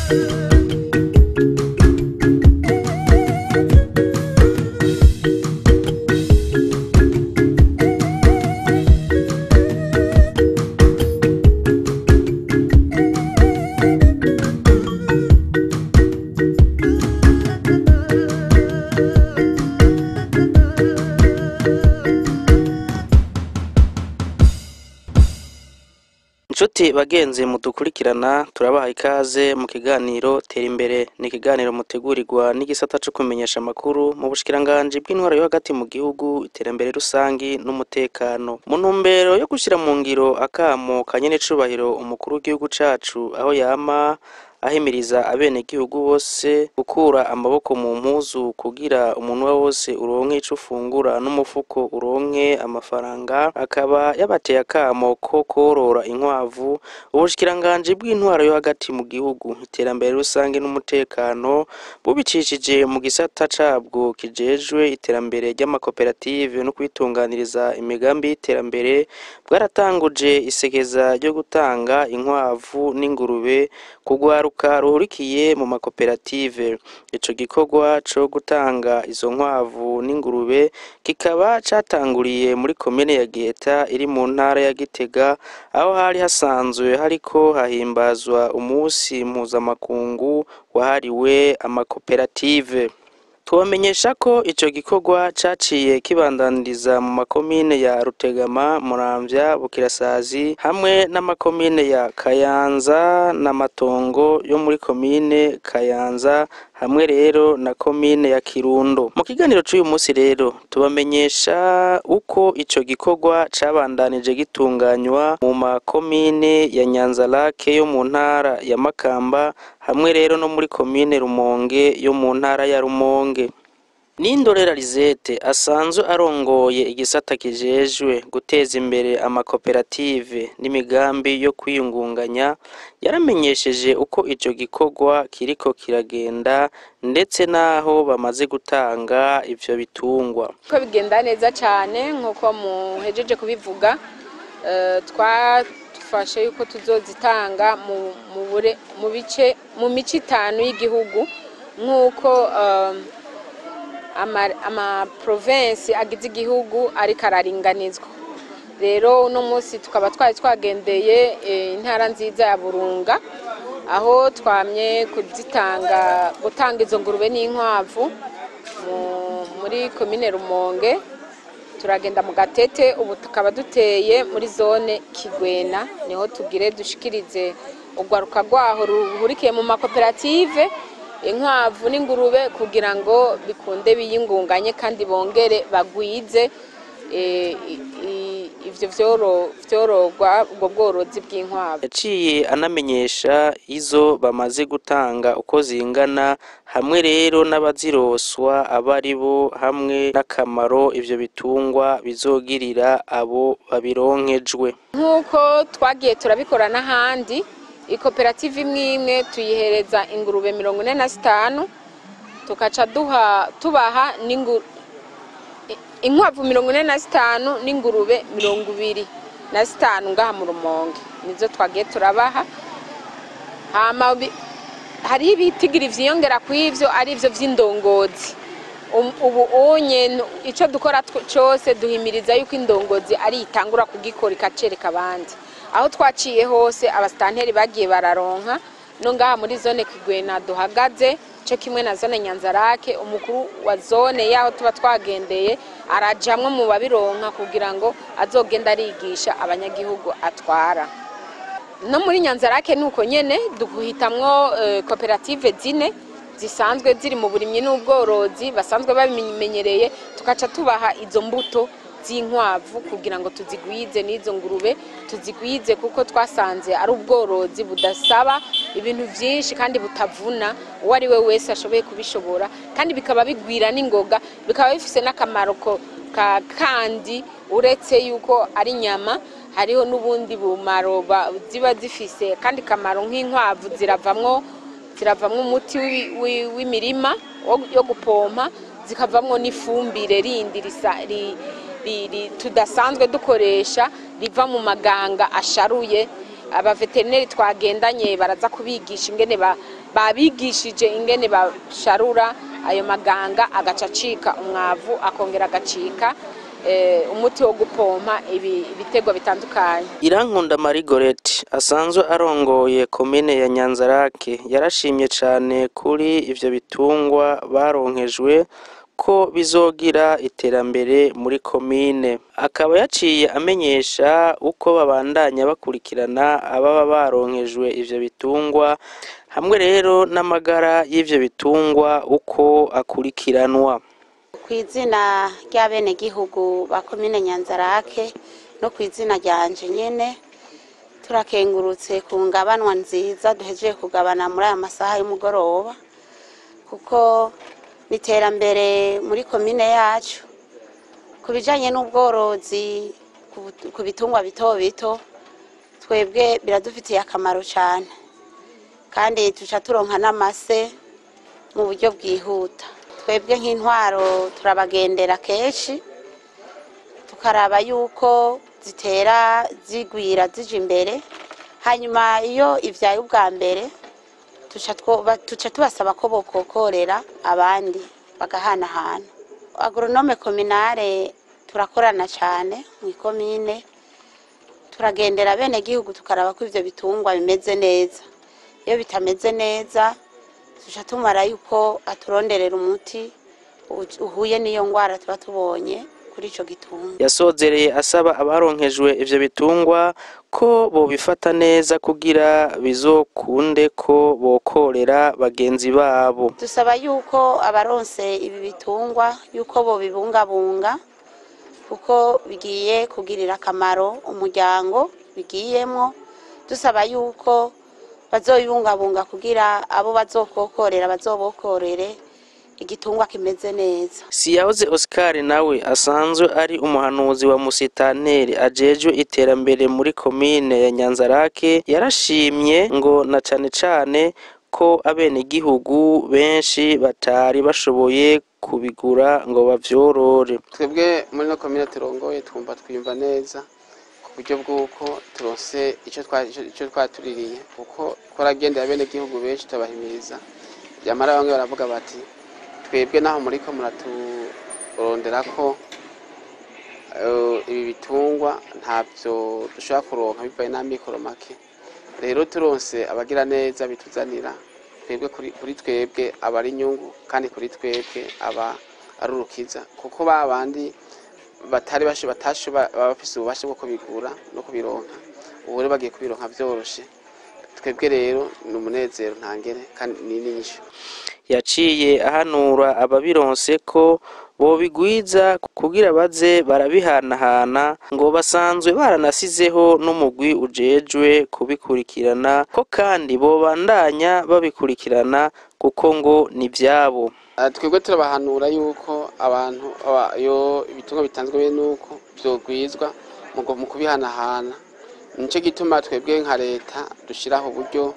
Inshuti bagenzi mudukurikirana turabaha ikaze mu kiganiro tera imbere. Ni ikiganiro mutegurirwa n'igisata cyo kumenyesha amakuru mu bushikiranganje bw'intwaro yo hagati mu gihugu, iterambere rusangi n'umutekano, mu ntumbero yo gushyira mu ngiro akamo kanyene cubahiro umukuru w'igihugu cacu aho yama ahimiriza abenegihugu bose gukura amaboko mu mpuzu kugira umuntu wose uronke ico ufungura n'umufuko uronke amafaranga. Akaba yabateye akamo ko korora inkwavu. Ubushikiranganje bw'intwaro yo hagati mu gihugu, iterambere rusange n'umutekano bubicishije mu gisata cabwo kijejwe iterambere ry'amakoperative no kwitunganiriza imigambi y'iterambere, bwaratanguje isekeza ryo gutanga inkwavu n'ingurube kugwaruka ruhurikiye mu makoperative. Ico gikorwa co gutanga izo nkwavu n'ingurube kikaba catanguriye muri komine ya Geta iri mu ntara ya Gitega, aho hari hasanzwe hariko hahimbazwa umunsi mpuzamakungu wahariwe amakoperative. Tubamenyesha ko ico gikorwa caciye kibandaniriza mu makomine ya Rutegama, Muramvya, Bukirasazi hamwe n'amakomine ya Kayanza na Matongo yo muri komine Kayanza hamwe rero na komine ya Kirundo. Mu kiganiro c'uyu munsi rero tubamenyesha uko ico gikorwa cabandanije gitunganywa mu makomine ya Nyanza Lac yo mu ntara ya Makamba hamwe rero no muri komine Rumonge yo mu ntara ya Rumonge. Nindorera Lisette asanzwe arongoye igisata kijejwe guteza imbere amakoperative n'imigambi yo kwiyungunganya, yaramenyesheje uko ico gikorwa kiriko kiragenda ndetse naho bamaze gutanga ivyo bitungwa. Ko bigenda neza cyane nkuko muhejeje kubivuga, twafashe yuko tuzozitanga mu mice 5 y'igihugu nkuko ama province agize igihugu ariko araringanizwa. Rero uno munsi tukaba twagendeye intara nziza ya Burunga, aho twamye gutanga izo ngurube n'inkwavu muri komine Rumonge. Turagenda mu Gatete, ubu tukaba duteye muri zone Kigwena, niho tugire dushikirize ugwaruka rwaho ruhurikiye mu makoperative inkwavu n'ingurube kugira ngo bikunde biyingunganye kandi bongere bagwize ivyo vyorogwa ubwo bworozi bw'inkwavu. Yaciye anamenyesha izo bamaze gutanga uko zingana, hamwe rero n'abaziroswa abaribo hamwe n'akamaro ivyo bitungwa bizogirira abo babironkejwe. Nkuko twagiye turabikora n'ahandi, ikoperative imwe tuyihereza ingurube 45, tukaca tubaha inkwavu 45 n'ingurube 25 ngaha mu Rumonge, nizo twagiye turabaha. Hama hari ibitigiri vyiyongera kw'ivyo ari ivyo vy'indongozi. Ubu onye ico dukora cyose duhimiriza yuko indongozi ari itangura kugikora ikacereka abandi. Aho twaciye hose abastanteri bagiye bararonka, no ngaha muri zone Kigwena duhagaze cyo kimwe na zone Nyanza Lac, umukuru wa zone yaho tuba twagendeye arajamwe mu babironka kugira ngo azogenda arigisha abanyagihugu atwara. No muri Nyanza Lac nuko nyene dukuhitamwo koperative zine zisanzwe ziri mu burimyi n'ubworozi, basanzwe babimenyereye, tukaca tubaha izo mbuto z'inkwavu kugira ngo tuzigwize n'izo ngurube tuzigwize, kuko twasanze ari ubworozi budasaba ibintu byinshi kandi butavuna, uwo ari we wese ashoboye kubishobora, kandi bikaba bigwira n'ingoga, bikaba bifise n'akamaro kandi uretse yuko ari nyama, hariho n'ubundi bumaro ziba zifise kandi kamaro. Nk'inkwavu ziravamwo umuti w'imirima yo gupompa, zikavamwo n'ifumbire rindi tudasanzwe dukoresha riva mu maganga asharuye, abaveterineri twagendanye baraza kubigisha ingene babigishije ingene basharura ayo maganga agaca acika umwavu akongera agacika umuti wo gupompa ibitego bitandukanye. Irankunda Marigorete asanzwe arongoye komine ya Nyanza Lac yarashimye cyane kuri ivyo bitungwa baronkejwe ko bizogira iterambere muri komine. Akaba yaciye amenyesha uko babandanya bakurikirana ababa baronkejwe ivyo bitungwa hamwe rero n'amagara y'ivyo bitungwa uko akurikiranwa. Kw'izina ry'abenegihugu ba komine Nyanza Lac no kw'izina ryanje nyene turakengurutse ku ngabanwa nziza duhejeje kugabana muri aya masaha y'umugoroba, kuko niterambere muri komine yacu ku bijanye n'ubworozi ku bitungwa bito bito, twebwe biradufitiye akamaro cyane kandi tuca turonka n'amase mu buryo bwihuta. Twebwe nk'intwaro turabagendera kenshi tukaraba yuko zitera zigwira zije imbere, hanyuma iyo ivyaye ubwa mbere tuca tubasaba ko bokokorera abandi bagahanahana. Agronome kominare turakorana cyane mu komine, turagendera bene gihugu tukaraba ko ivyo bitungwa bimeze neza. Iyo bitameze neza tuca tumara yuko aturonderera umuti uhuye n'iyo ngwara tuba tubonye kuri ico gitungwa. Yasozereye asaba abaronkejwe ivyo bitungwa ko bobifata neza kugira bizokunde ko bokorera bagenzi babo. Dusaba yuko abaronse ibi bitungwa yuko bobibungabunga kuko bigiye kugirira akamaro umuryango bigiyemwo. Dusaba yuko bazoyibungabunga kugira abo bazokokorera bazobokorere igitungwa kimeze neza. Siyahoze Oscar nawe asanzwe ari umuhanuzi wa musitanteri ajejwe iterambere muri komine ya Nyanza Lac yarashimye ngo na cane ko abenegihugu benshi batari bashoboye kubigura ngo bavyorore. Twebwe muri no komine turongoye twumva twiyumva neza buryo bw'uko turose icyo twatuririye, kuko koragendera bene gihugu benshi tabahimiriza byamara bamwe baravuga bati twebwe naho muri ko muraturondera ko ibi bitungwa ntabyo dushobora kuronka bivaye n'amikoro make, rero turonse abagira neza bituzanira twebwe kuri twebwe aba ari inyungu kandi kuri twebwe aba ari urukiza, kuko babandi batari bafise ububasha bwo kubigura no kubironka ubu rero bagiye kubironka vyoroshe. Twebwe rero ni umunezero ntangere kandi ni nyinshi. Yaciye ahanura ababironse ko bobigwiza kugira baze barabihanahana, ngo basanzwe baranasizeho n'umugwi ujejwe kubikurikirana ko kandi bobandanya babikurikirana kuko ngo ni vyabo. Twebwe turabahanura yuko abantu yo ibitungwa bitanzwe bene nuko vyogwizwa mu kubihanahana. Nico gituma twebwe nka leta dushiraho uburyo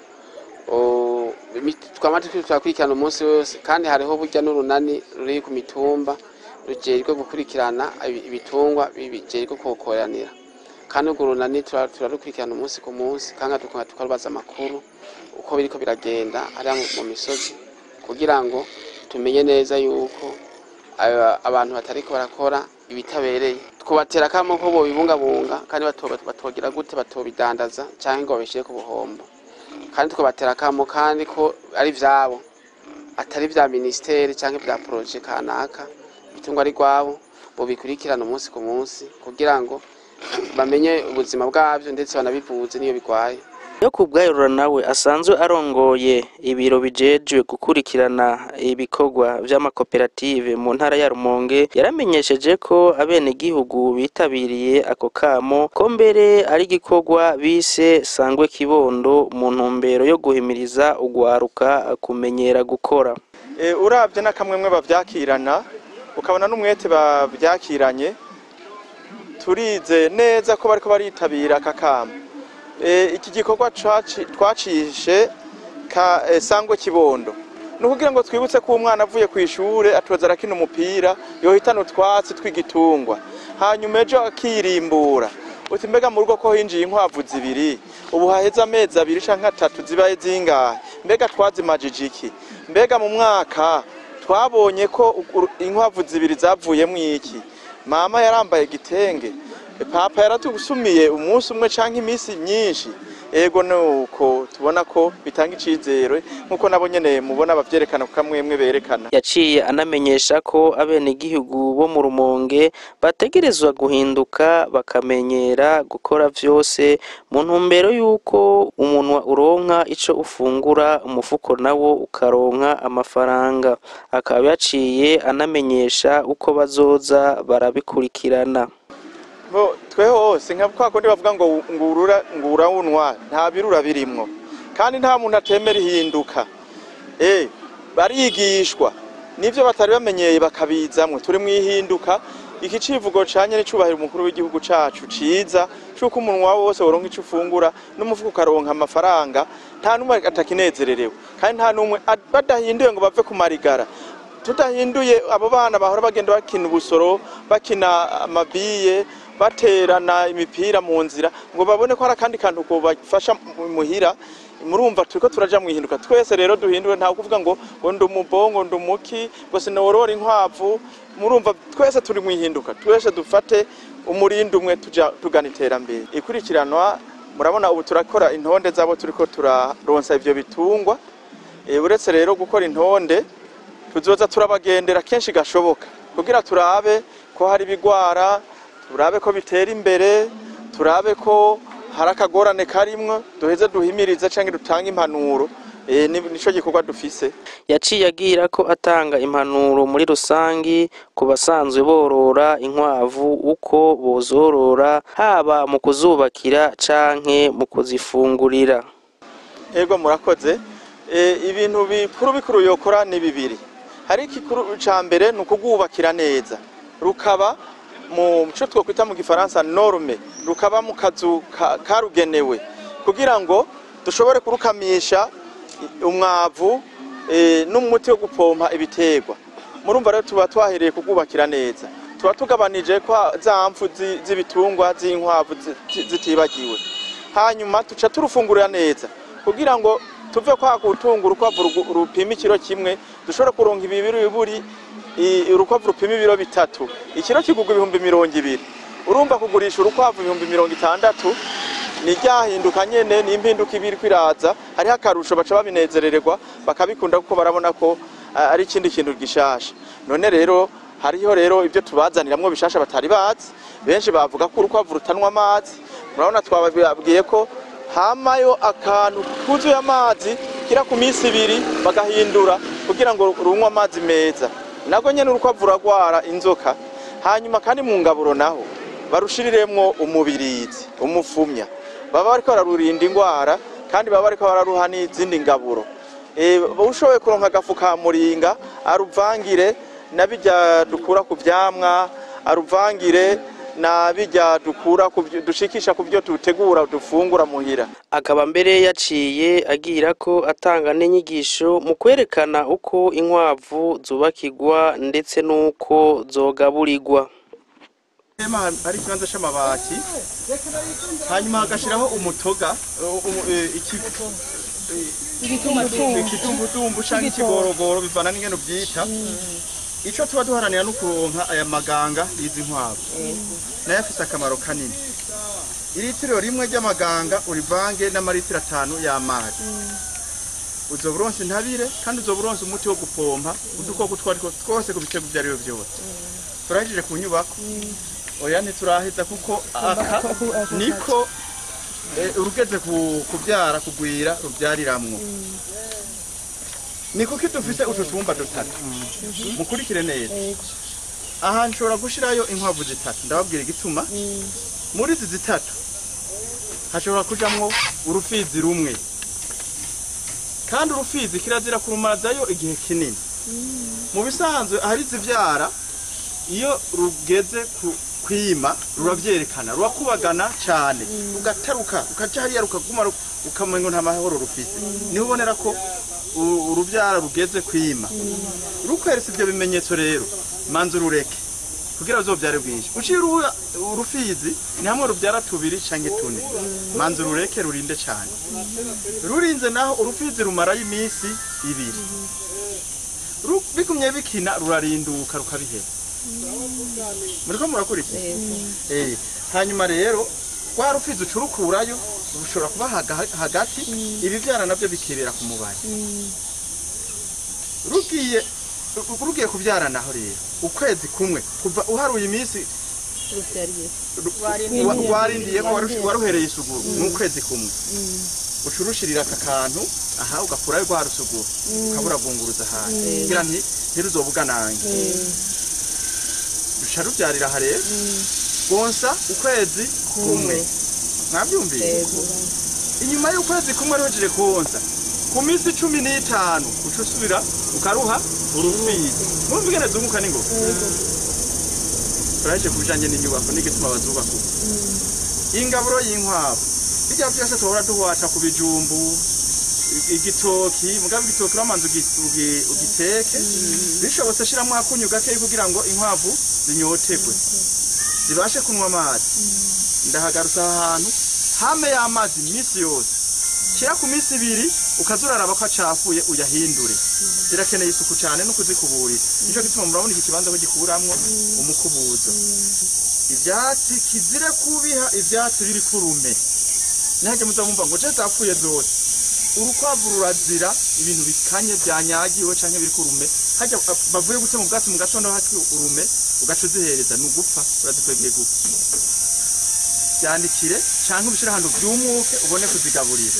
twamati twakurikirana umunsi wose, kandi hariho burya n'urunani ruri ku mitumba rujerwe gukurikirana ibitungwa bijerwe kokoranira, kandi urwo runani turarukurikirana umunsi ku munsi kandi tukarubaza amakuru uko biriko biragenda ari mu misozi kugira ngo tumenye neza yuko abantu batariko barakora ibitabereye. Twobatera kamo ko bobibungabunga kandi batogira gute batobidandaza canke ngo babishire ku buhombo, kandi twobatera kamo kandi ko ari vyabo atari vya ministeri canke vya projet kanaka, bitungwa ari gwabo bobikurikirana umunsi ku munsi kugira ngo bamenye ubuzima bwavyo ndetse banabivuze niyo bigwaye. Yo kubwayurura nawe asanzwe arongoye ibiro bijejwe gukurikirana ibikorwa vy'amakoperative mu ntara ya Rumonge yaramenyesheje ko abenegihugu bitabiriye ako kamo ko mbere ari gikorwa bise sangwe kibondo mu ntumbero yo guhimiriza ugwaruka kumenyera gukora. Uravye nakamwemwe bavyakirana ukabona n'umwete bavyakiranye, turize neza ko bariko baritabira aka kamo. Iki gikorwa twacishe ka sangwe kibondo nukugira ngo twibutse ko umwana avuye ku ishure atoza arakina umupira yohitana utwatsi tw'igitungwa, hanyuma ejo akirimbura uti mbega mu rugo ko hinjiye inkwavu zibiri ubu haheze amezi 2 canke 3 zibaye zingahe, mbega twazimajije iki, mbega mu mwaka twabonye ko inkwavu 2 zavuyemo iki, mama yarambaye gitenge, papa yaratugusumiye umunsi umwe canke imisi myinshi. Ego nuko tubona ko bitanga icizere nkuko nabo nyene mubona bavyerekana ku kamwemwe berekana. Yaciye anamenyesha ko abenegihugu bo mu Rumonge bategerezwa guhinduka bakamenyera gukora vyose mu ntumbero yuko umunwa uronka ico ufungura, umufuko nawo ukaronka amafaranga. Akaba yaciye anamenyesha uko bazoza barabikurikirana. Tweho sinka kwakundi bavuga ngo ngura unwa nta birura birimwo, kandi nta muntu atemera ihinduka. Barigishwa nivyo batari bamenyeye bakabizamwe. Turi mwihinduka, iki civugo canye n'icubahiro umukuru w'igihugu cacu ciza cuko umunwa wose woronka ico ufungura n'umufuko ukaronka amafaranga, nta numwe atakinezererewe, kandi nta numwe badahinduye ngo bave ku marigara. Tudahinduye abo bana bahora bagenda bakina ubusoro, bakina amabiye, baterana imipira mu nzira ngo babone ko hari akandi kantu ko bafasha muhira. Murumva turiko turaja mwihinduka. Twese rero duhindure, nta kuvuga ngo ndumubongo ndumuki ngo sinorora inkwavu. Murumva twese turi mwihinduka, twese dufate umurindi umwe tugana iterambere. Ikurikiranwa murabona ubu turakora intonde zabo turiko turaronsa ivyo bitungwa. Uretse rero gukora intonde, tuzoza turabagendera kenshi gashoboka kugira turabe ko hari bigwara, turabe ko bitera imbere, turabe ko hari akagorane karimwe, duheze duhimiriza canke dutanga impanuro. Nico gikorwa dufise. Yaciye agira ko atanga impanuro muri rusangi ku basanzwe borora inkwavu uko bozorora, haba mu kuzubakira canke mu kuzifungurira. Ego murakoze. Ibintu bikuru yokora ni bibiri. Hari ikikuru ca mbere n'ukugubakira neza, rukaba mu cyo twokwita mu gifaransa norme, rukaba mu kazu karugenewe kugira ngo dushobore kurukamisha umwavu n'umuti wo gupompa ibitegwa. Murumva rero tuba twahereye kugubakira neza, tuba tugabanije kwa za mpfu z'ibitungwa z'inkwavu zitibagiwe. Hanyuma tuca turufungurira neza kugira ngo tuve kwa gutungura urukwavu rupima ikiro kimwe, dushobora kuronka ibiburi urukwavu rupima ibiro 3, ikiro kigugwa 220. Urumva kugurisha urukwavu 60 ni ryahinduka nyene, ni impinduka ibiri kwiraza. Hari akarusho baca babinezerererwa bakabikunda kuko barabona ko ari ikindi kintu gishasha. None rero hariho rero ibyo tubazaniramwo bishasha batari bazi. Benshi bavuga ko urukwavu rutanwa amazi. Murabona twababwiye ko hamayo akantu kuzuye amazi kira ku minsi 2 bagahindura kugira ngo runywe amazi meza. Nago nyene urukwavu ragwara inzoka. Hanyuma kandi mu ngaburo naho barushiriremwo umubirizi, umufumya. Baba bariko bararurinda ingwara kandi baba bariko bararuha n'izindi ngaburo. Ushoboye kuronka agafu ka muringa aruvangire nabijya dukura ku vyamwa, aruvangire na bijya dukura dushikisha ku byo tutegura dufungura muhira. Akaba mbere yaciye agira ko atanga n'inyigisho mu kwerekana uko inkwavu zubakirwa ndetse nuko zogaburirwa. Hari ikibanza c'amabati, hanyuma hagashiraho umutoga, ikitumbutumbu canke ikigorogoro bivana n'ingene uvyita. Ico tuba duharanira no kuronka aya maganga y'izi nkwavu, nayo afise akamaro kanini. Iritiro rimwe ry'amaganga urivange n'amaritiro 5 y'amazi. Uzoburonse intabire kandi uzoburonse umuti wo gupompa udukoko twose ku bitego byariyo byose. Turajije ku nyubako. Oya ntituraheza kuko aka niko urugeze kubyara kugwira rubyariramwo. Niko kitufise ututumba 3. Mukurikire neza. Aha nshobora gushirayo inkwavu 3. Ndababwira igituma. Muri izi 3 hashobora kujamwo urufizi rumwe. Kandi urufizi kirazira kurumazayo igihe kinini. Mu bisanzwe hari zivyara iyo rugeze kwima ruravyerekana, rurakubagana cyane, rugataruka, ukaca hariya rukaguma ukamengo nta mahoro rufise. Niho ubonera ko urubyara rugeze kwima. Rukweretse ibyo bimenyetso rero manzu rureke kugira uzobyare bwinshi uciye urufizi ni hamwe rubyara 2 canke 4 manzi rureke rurinde cyane rurinze naho urufizi rumara y'imisi 2 bikumye bikina rurarinduka rukabihera muriko murakurikira hanyuma rero kwa rufizi ucurukurayo ushobora kuba hagati ibibyara nabyo bikibera ku mubari rugiye kubyara naho rero ukwezi kumwe kuva uharuye iminsi warindiye ko waruhereye isuguru mu kwezi kumwe ucurushirira aka kantu aha ugakurayo rwa rusuguru ukaburabunguruza hantu kugira ntiruzobuganange rusha rubyarira aha rero bonsa ukwezi kumwe mwabyumviye inyuma y'ukwezi kumwe ruhejeje konsa ku minsi 15 ucusubira ukaruha urufizi mwumvigene zunguka ningo turaje kujanye n'inyubako n'igituma bazubaka ingaburo y'inkwavu bijya byose tuhora duhwaca ku bijumbu igitoki mugabe igitoki ramanze ugiteke bishobotse shiramwe akunyu gake kugira ngo inkwavu zinyotegwe zibashe kunywa amazi ndahagarutsa ahantu hame y'amazi misi yose kira ku misi 2 ukazuraraba ko acafuye uyahindure zirakeneye isuku cyane no kuzikuburira nico gituma murabona iki kibanza ko gikuramwo umukubuzo ivyatsi kizire kubiha ivyatsi biri kurume nage muzamumva ngo je zapfuye zose urukwavu rurazira ibintu bikanye byanyagiwe canke biri kurume hajya bavuye gute mu bwatsi mu gatondo haki urume ugacuzihereza nugupfa urazikwegeye gupfa byandikire canke ubishira ahantu byumuke ubone kuzigaburira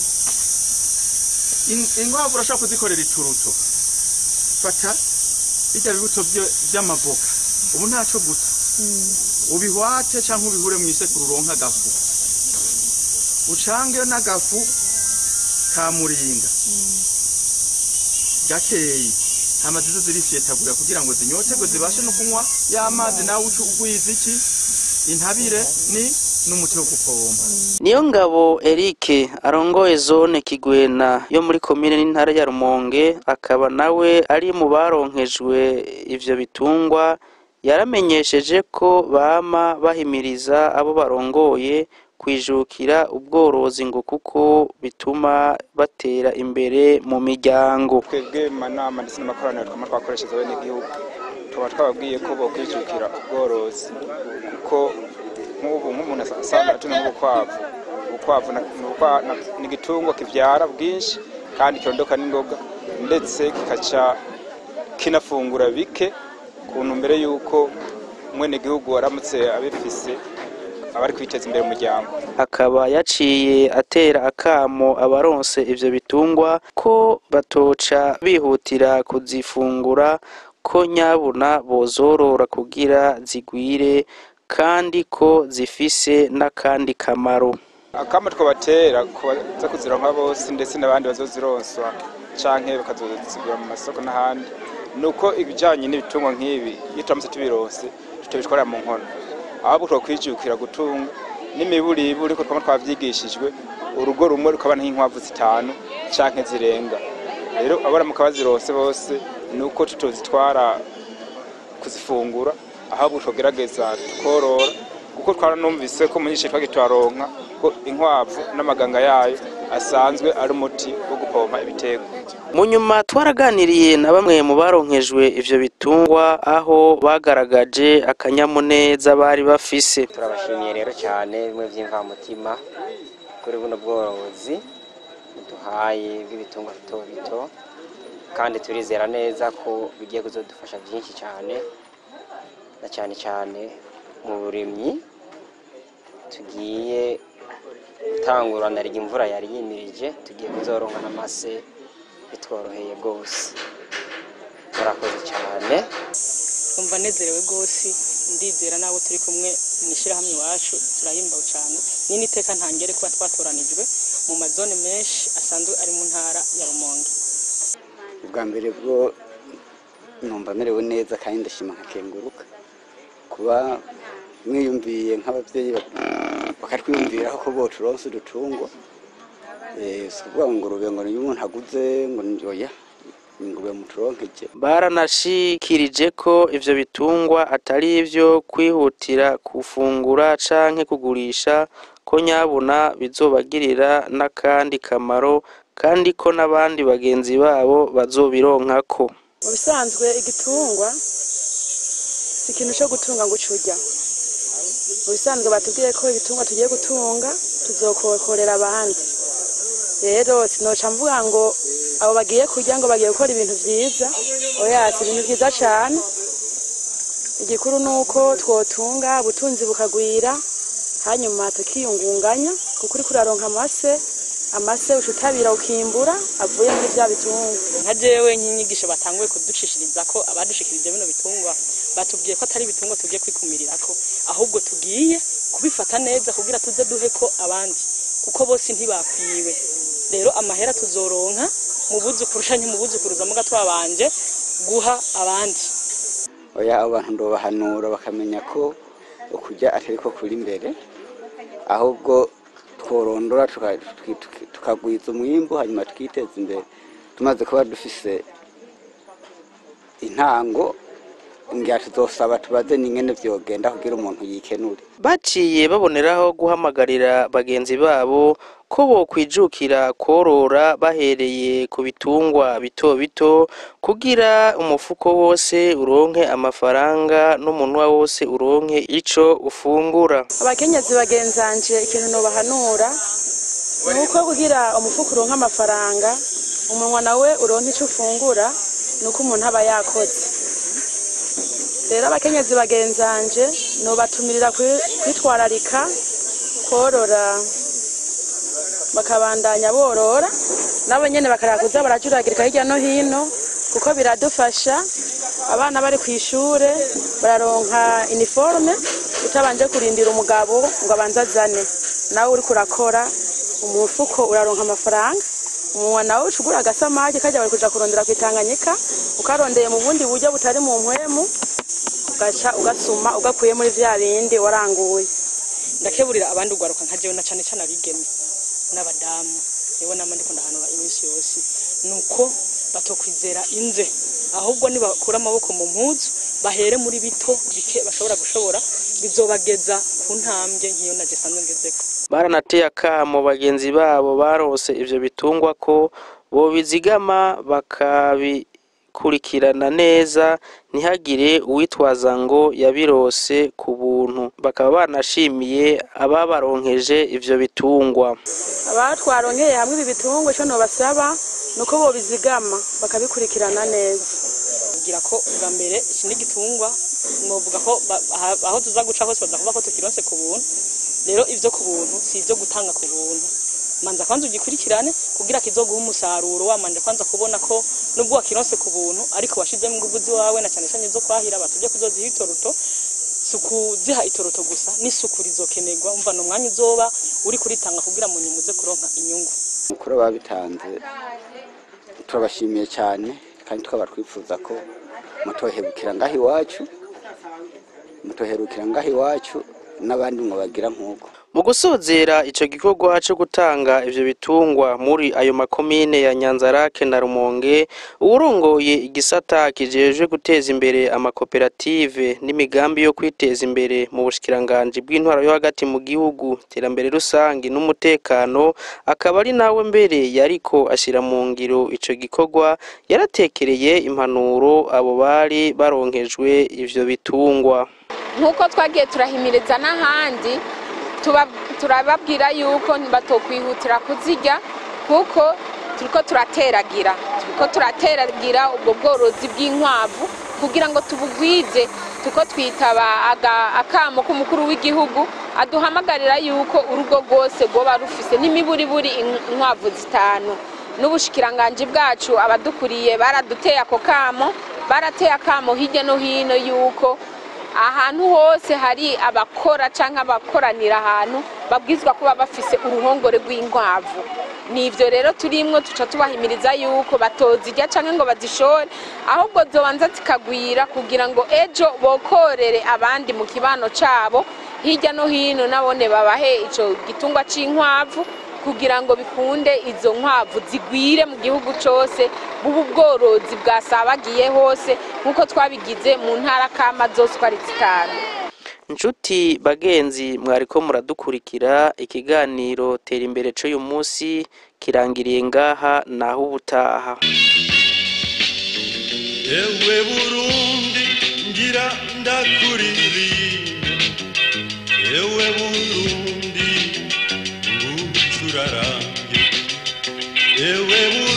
inkwavu urashaka kuzikorera ituruto fata bijya bibuto by'amavoka ubu ntaco gusa ubihwate canke ubihure mu isekuru ronka gafu ucange n'agafu ka muringa gakeyi hamazizo zirifyetagura kugira ngo zinyotegwe zibashe no kunywa y'amazi nawe ugwiza iki intabire ni n'umuti wo gupomba niyo ngabo Eric arongoye zone Kigwena yo muri komine n'intara ya Rumonge akaba nawe ari mu baronkejwe ivyo bitungwa yaramenyesheje ko bama bahimiriza abo barongoye kwijukira ubworozi ngo kuko bituma batera imbere mu miryango twebwe manama ndetse n'amakoraniro twakoresheje bene igihugu tuba twababwiye ko bokwijukira ubworozi kuko nk'umuntu asanga atuna ubukwavu n'igitungwa kivyara bwinshi kandi kirondoka n'ingoga ndetse kikaca kinafungura bike kuntu mbere yuko mwene igihugu waramutse abifise abari kwiteza imbere mu muryango akaba yaciye atera akamo abaronse ivyo bitungwa ko batoca bihutira kuzifungura ko nyabuna bozorora kugira zigwire kandi ko zifise n'akandi kamaro akamo twabatera kuza kuzironka bose ndetse n'abandi bazozironswa canke bakazozigura mu masoko n'ahandi nuko ibijanye n'ibitungwa nk'ibi iyo turamutse tubironse tutobitwara mu nkono ahubwo twakwijukira gutunga n'imiburiburi ko twavyigishijwe urugo rumwe rukaba nk'inkwavu 5 canke zirenga rero abara mukabazirose bose nuko tutozitwara kuzifungura ahubwo twogerageza tukorora kuko twaranumvise ko munyishe twagitwaronka ko inkwavu n'amaganga yayo asanzwe ari umuti wo gupompa ibitego mu nyuma twaraganiriye na bamwe mu baronkejwe ivyo bitungwa aho bagaragaje akanyamuneza bari bafise turabashimiye rero cyane bimwe by'imvamutima kuri buno bworozi duhaye bw'ibitungwa bito kandi turizera neza ko bigiye kuzodufasha byinshi cyane na cyane mu burimyi tugiye gutangurana rya imvura yari yimirije tugiye kuzoronka n'amase bitworoheye gose murakoze cyane umva nezerewe gose ndizera nabo turi kumwe mwishira hamwe iwacu turahimbawe cyane nini teka ntangere kuba twatoranijwe mu mazone menshi asanzwe ari mu ntara ya Rumonge ubwa mbere bwo numva merewe neza kandi ndashima nkakenguruka kuba mwiyumviye nk'abavyeyi bakatwiyumvira ko boturonse udutungwa kuvuga ngo ngurube ngo umuntu aguze ngo njoya ingurube muturonkeje. Baranashikirije ko ivyo bitungwa atari ivyo kwihutira kufungura canke kugurisha, ko nyabuna bizobagirira n'akandi kamaro kandi ko n'abandi bagenzi babo bazobironkako. Ubisanzwe igitungwa si ikintu cyo gutunga ngo ucurya. Ubisanzwe batubwiye ko ibitungwa tugiye gutunga tuzokokorera abandi. Rero sinoca mvuga ngo abo bagiye kurya ngo bagiye gukora ibintu vyiza, oya si ibintu vyiza cane. Igikuru nuko twotunga ubutunzi bukagwira, hanyuma tukiyungunganya kuko uri kuraronka amase ucutabira ukimbura avuye muri bya bitungwa. Nka jewe nk'inyigisho batanguye kudushishiriza ko abadushikirije bino bitungwa batubwiye ko atari ibitungwa tugiye kwikumirirako, ahubwo tugiye kubifata neza kugira tuze duhe ko abandi, kuko bose ntibakwiwe. Rero amahera tuzoronka mu buzukurushanye mu buzukuruza muga twabanje guha abandi. Oya abantu ndobahanura bakamenya ko ukurya atari ko kuri imbere, ahubwo tworondora tukagwiza umwimbu hanyuma tukiteza imbere. Tumaze kuba dufise intango ngira tuzosaba tubaze n'ingene vyogenda kugira umuntu yikenure. Baciye baboneraho guhamagarira bagenzi babo ko bokwijukira korora bahereye ku bitungwa bito bito kugira umufuko wose uronke amafaranga n'umunwa wose uronke ico ufungura. Abakenyezi bagenzanje ikintu no bahanura nuko kugira umufuko uronka amafaranga, umunwa nawe uronke ico ufungura, nuko umuntu aba yakoze. Rero abakenyezi bagenzanje no batumirira kwitwararika korora, bakabandanya borora nabo nyene bakarakuza barajuragirika hirya no hino, kuko biradufasha. Abana bari kwishure bararonka uniforme utabanje kurindira umugabo ngo abanza azane, nawe uri kurakora umufuko uraronka amafaranga. Umunwa nawe ucugura agasamaki kajya bari kuja kurondera kwitanganyika, ukarondeye mu bundi buryo butari mu mpwemu, ugaca ugasuma ugakuye muri vya bindi waranguye. Ndakeburira abandi ugwaruka nka jewe na cane cane abigeme n'abadamu, yewe namwe ndiko ndahanura iminsi yose nuko batokwizera inze, ahubwo nibakura amaboko mu mpuzu bahere muri bito bike bashobora bizobageza ku ntambwe nk'iyo naje sanzwe ngezeko. Baranateye akamo bagenzi babo barose ivyo bitungwa ko bobizigama bakabikurikirana neza, ntihagire uwitwaza ngo yabirose ku buntu. Bakaba banashimiye ababaronkeje ivyo bitungwa. Abatwaronkeye hamwe ibi bitungwa cyo no basaba nuko bobizigama bakabikurikirana neza, kugira ko bwa mbere iki n'igitungwa mwovuga ko aho tuza guca hose bazakuvuga ko tukironse ku buntu. Rero ivyo ku buntu si ivyo gutanga ku buntu, manza kwanza ugikurikirane kugira kizoguha umusaruro. Wamanje kwanza kubona ko nubwo wakironse ku buntu ariko washizemo ingufu ziwawe na cyane cyane zo kwahira batuje kuzoziha itoroto, sukuziha itoroto gusa n'isuku rizokenerwa. Umva no mwanya uzoba uri kuritanga kugira mu nyumuze kuronka inyungu. Mukuru babitanze turabashimiye cyane, kandi twaba twifuza ko mutoherukira ngaho iwacu n'abandi ngo bagira nk'uko. Mu gusozera ico gikorwa cyo gutanga ivyo bitungwa muri ayo makomine ya Nyanza Lac na Rumonge, uwurongoye igisata kijejwe guteza imbere amakoperative n'imigambi yo kwiteza imbere mu bushikiranganje bw'intwaro yo hagati mu gihugu, iterambere rusangi n'umutekano, akaba ari nawe mbere yariko ashira mu ngiro ico gikorwa, yaratekereye impanuro abo bari baronkejwe ivyo bitungwa. Nkuko twagiye turahimiriza n'ahandi turababwira yuko ntibatokwihutira kuzirya, kuko turiko turateragira ubwo bworozi bw'inkwavu kugira ngo tubugwize. Tuko twitaba akamo k'umukuru w'igihugu aduhamagarira yuko urugo rwose rwoba rufise n'imiburiburi inkwavu 5. N'ubushikiranganje bwacu abadukuriye baraduteye ako kamo, barateye akamo hirya no hino yuko ahantu hose hari abakora canke abakoranira ahantu babwizwa kuba bafise uruhongore rw'inkwavu. Nivyo rero turimwo tuca tubahimiriza yuko batozirya canke ngo bazishore, ahubwo zobanza zikagwira kugira ngo ejo bokorere abandi mu kibano cabo hirya no hino, nabone babahe ico gitungwa c'inkwavu kugira ngo bikunde izo nkwavu zigwire mu gihugu cyose, bubu bworozi bwasabagiye hose nk'uko twabigize mu ntara kama zose uko ari 5. Inshuti bagenzi mwariko muradukurikira, ikiganiro tera imbere c'uyu munsi kirangiriye ngaha naho ubutaha. Ewe Burundi ngira ndakuririmba, ewe Burundi ngucurarange, ewe